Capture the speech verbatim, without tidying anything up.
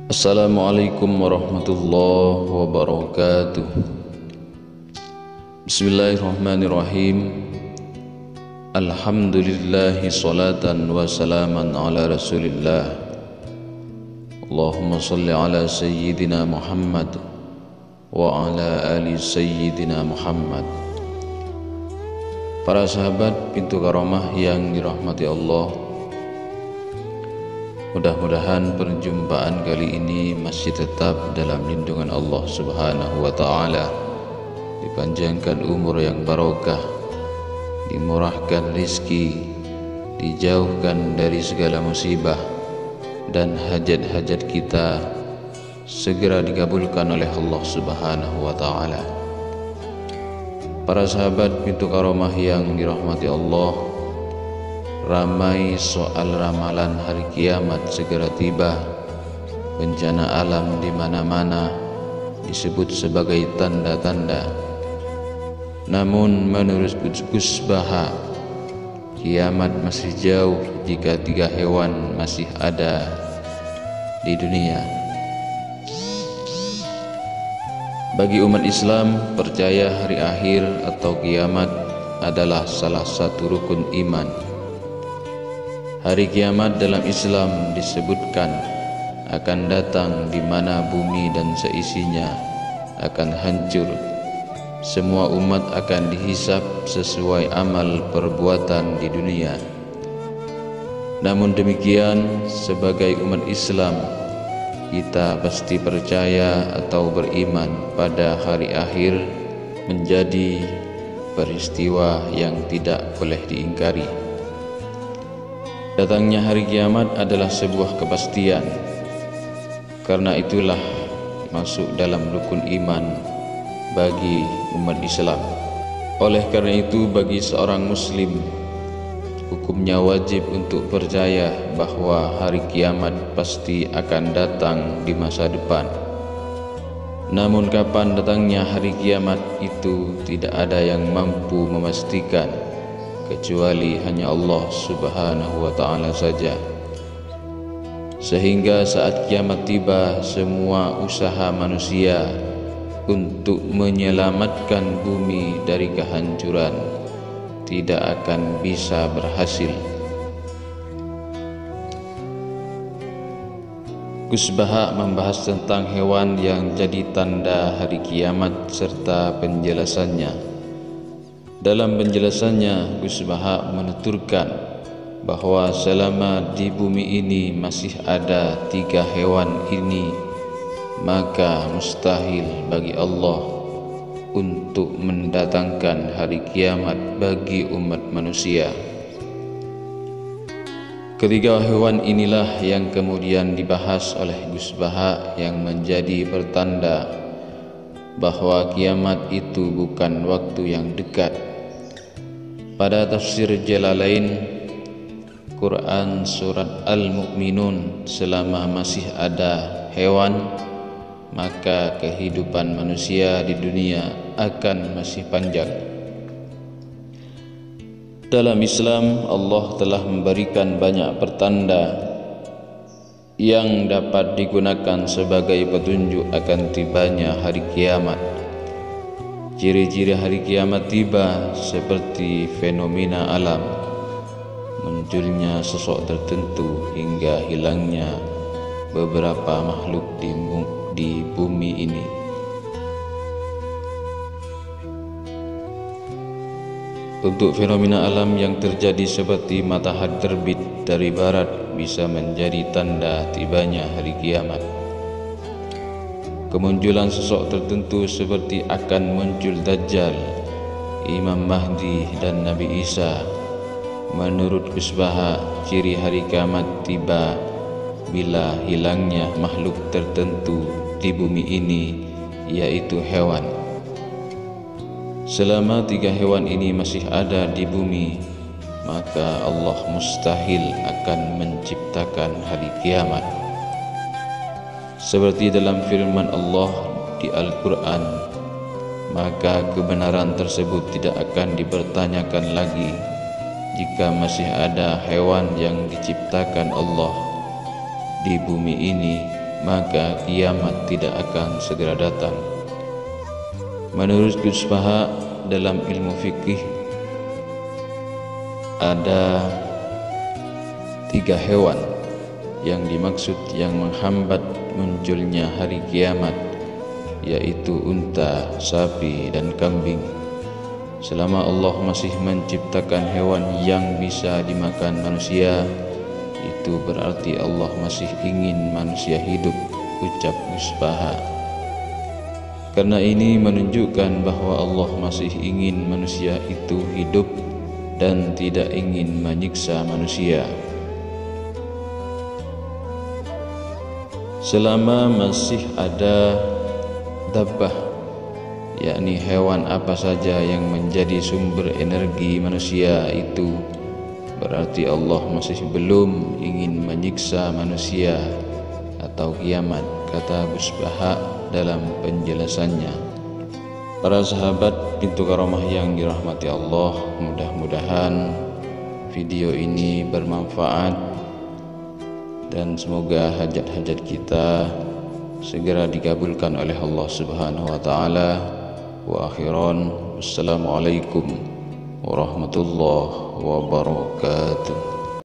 Assalamualaikum warahmatullahi wabarakatuh. Bismillahirrahmanirrahim. Alhamdulillahi salatan wa salaman ala rasulillah. Allahumma salli ala sayyidina Muhammad wa ala ali sayyidina Muhammad. Para sahabat pintu karamah yang dirahmati Allah, mudah-mudahan perjumpaan kali ini masih tetap dalam lindungan Allah Subhanahu wa ta'ala, dipanjangkan umur yang barokah, dimurahkan rizki, dijauhkan dari segala musibah, dan hajat-hajat kita segera dikabulkan oleh Allah Subhanahu wa ta'ala. Para sahabat pintu karamah yang dirahmati Allah, ramai soal ramalan hari kiamat segera tiba. Bencana alam di mana-mana disebut sebagai tanda-tanda. Namun menurut Gus Baha, kiamat masih jauh jika tiga hewan masih ada di dunia. Bagi umat Islam, percaya hari akhir atau kiamat adalah salah satu rukun iman. Hari kiamat dalam Islam disebutkan akan datang di mana bumi dan seisinya akan hancur. Semua umat akan dihisab sesuai amal perbuatan di dunia. Namun demikian, sebagai umat Islam, kita pasti percaya atau beriman pada hari akhir menjadi peristiwa yang tidak boleh diingkari. Datangnya hari kiamat adalah sebuah kepastian. Karena itulah masuk dalam rukun iman bagi umat Islam. Oleh karena itu, bagi seorang muslim, hukumnya wajib untuk percaya bahwa hari kiamat pasti akan datang di masa depan. Namun kapan datangnya hari kiamat itu tidak ada yang mampu memastikan, kecuali hanya Allah Subhanahu wa ta'ala saja. Sehingga saat kiamat tiba, semua usaha manusia untuk menyelamatkan bumi dari kehancuran tidak akan bisa berhasil. Gus Baha membahas tentang hewan yang jadi tanda hari kiamat serta penjelasannya. Dalam penjelasannya, Gus Baha menuturkan bahwa selama di bumi ini masih ada tiga hewan ini, maka mustahil bagi Allah untuk mendatangkan hari kiamat bagi umat manusia. Ketiga hewan inilah yang kemudian dibahas oleh Gus Baha yang menjadi pertanda bahwa kiamat itu bukan waktu yang dekat. Pada tafsir Jalalain Quran surat Al-Mu'minun, selama masih ada hewan, maka kehidupan manusia di dunia akan masih panjang. Dalam Islam, Allah telah memberikan banyak pertanda yang dapat digunakan sebagai petunjuk akan tibanya hari kiamat. Ciri-ciri hari kiamat tiba seperti fenomena alam, munculnya sosok tertentu hingga hilangnya beberapa makhluk di, di bumi ini. Untuk fenomena alam yang terjadi seperti matahari terbit dari barat bisa menjadi tanda tibanya hari kiamat. Kemunculan sosok tertentu seperti akan muncul Dajjal, Imam Mahdi dan Nabi Isa. Menurut Gus Baha, ciri hari kiamat tiba bila hilangnya makhluk tertentu di bumi ini, yaitu hewan. Selama tiga hewan ini masih ada di bumi, maka Allah mustahil akan menciptakan hari kiamat. Seperti dalam firman Allah di Al-Quran, maka kebenaran tersebut tidak akan dipertanyakan lagi jika masih ada hewan yang diciptakan Allah di bumi ini maka kiamat tidak akan segera datang. Menurut Gus Baha, dalam ilmu fikih ada tiga hewan yang dimaksud yang menghambat munculnya hari kiamat, yaitu unta, sapi, dan kambing. Selama Allah masih menciptakan hewan yang bisa dimakan manusia, itu berarti Allah masih ingin manusia hidup, ucap Gus Baha. Karena ini menunjukkan bahwa Allah masih ingin manusia itu hidup dan tidak ingin menyiksa manusia. Selama masih ada dabbah, yakni hewan apa saja yang menjadi sumber energi manusia, itu berarti Allah masih belum ingin menyiksa manusia atau kiamat, kata Gus Baha dalam penjelasannya. Para sahabat Pintu Karomah yang dirahmati Allah, mudah-mudahan video ini bermanfaat dan semoga hajat-hajat kita segera dikabulkan oleh Allah Subhanahu wa taala. Wa akhiran, wassalamualaikum warahmatullahi wabarakatuh.